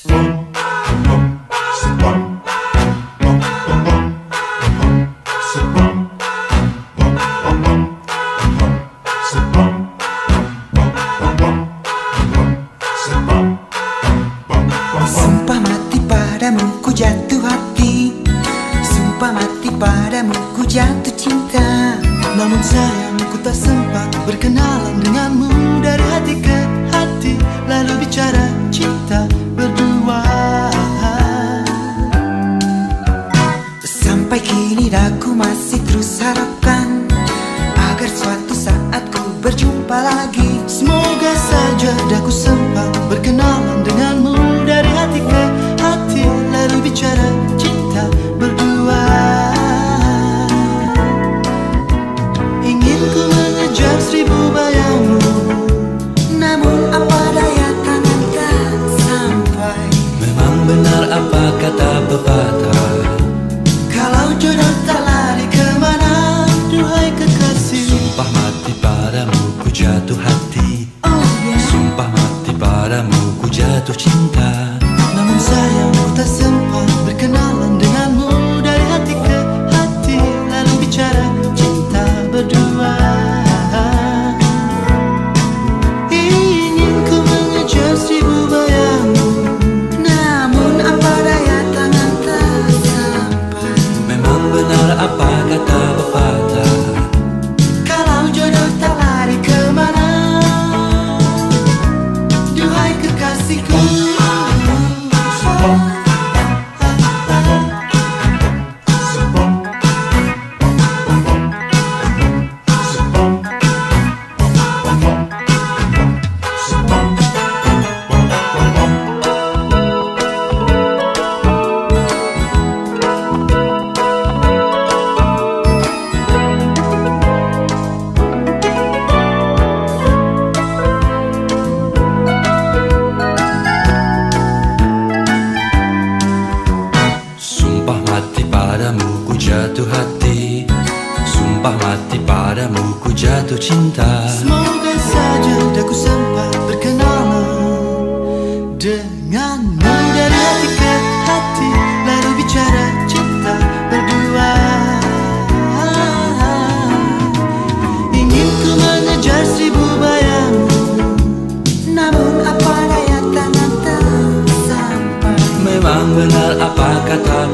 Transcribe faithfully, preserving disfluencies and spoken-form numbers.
Sumpah mati padamu ku jatuh hati, sumpah mati padamu ku jatuh cinta. Namun sayang ku tak sempat berkenalan denganmu. Dari hati ke hati lalu bicara cinta berdua. Sampai kini daku masih terus harapkan agar suatu saat ku berjumpa lagi. Semoga saja daku sempat berkenalan denganmu. Dari hati ke hati lalu bicara cinta berdua. Ingin ku mengejar seribu bayangmu, namun apa daya tangan tak sampai. memang benar apa kata pepatah, Kalau jodoh tak lari kemana, duhai kekasih. Sumpah mati padamu ku jatuh hati, oh yeah. sumpah mati padamu ku jatuh cinta. Namun sayang ku tak sempat berkenalan denganmu. Dari hati ke hati lalu bicara cinta berdua. Ingin ku mengejar seribu bayangmu, Namun apa daya tangan tak sampai. Memang benar apa kata pepatah, Kalau jodoh tak lari kemana, duhai kekasihku. sumpah mati padamu ku jatuh hati, sumpah mati padamu ku jatuh cinta. semoga saja daku sempat berkenalan denganmu. Dari hati ke hati lalu bicara cinta berdua. Ingin ku mengejar seribu bayangmu, Namun apa daya tangan tak sampai. Memang benar apa kata